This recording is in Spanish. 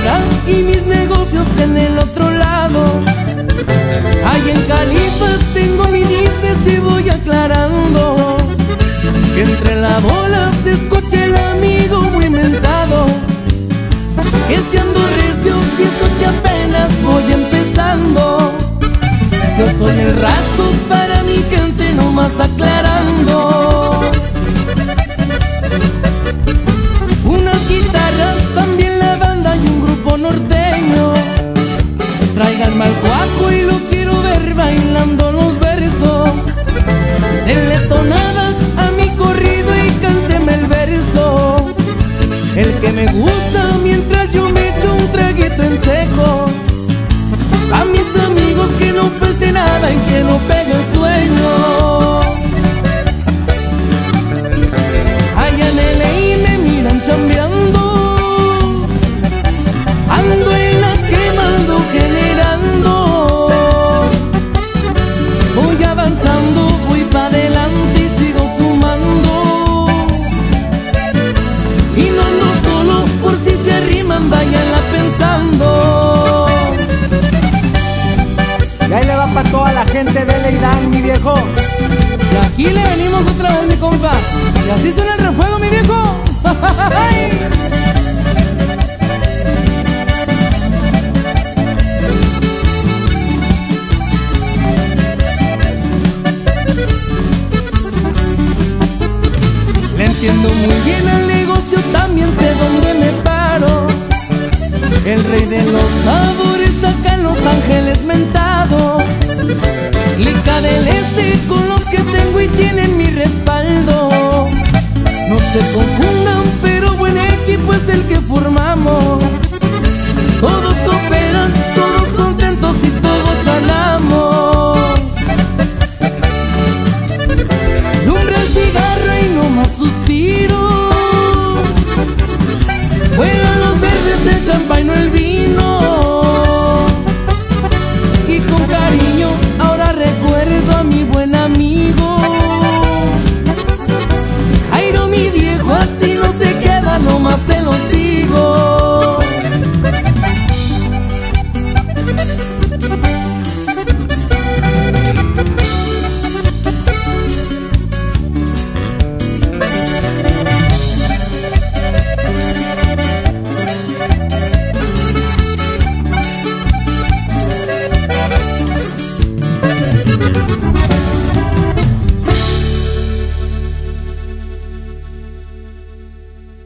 acá y mis negocios en el otro lado. Ahí en Califas tengo mi business y voy aclarando que entre la bola se escucha el amigo muy mentado, que si ando recio pienso que apenas voy empezando. Yo soy el raso para mi gente, nomás aclarando. Unas guitarras, también la banda y un grupo norteño. Traigan mal cuaco y lo quiero ver bailando los versos. Denle tonada a mi corrido y cánteme el verso, el que me gusta mientras yo me echo un traguito en seco. A mis amigos que no falte nada y que no pegue el sueño. Allá en LA me miran chambeando, ando en la quemando, generando. Voy avanzando, voy pa' adelante y sigo sumando. Y no ando solo, por si se arriman, váyanla pensando. Y ahí le va pa' toda la gente de Leidán, mi viejo. Y aquí le venimos otra vez, mi compa. Y así suena el refuego, mi viejo. Le entiendo muy bien al negocio, también sé dónde me paro. El rey de los sabores acá en Los Ángeles mentado. Lica del Este con los que tengo y tienen mi respaldo. No se confundan, pero buen equipo es el que forma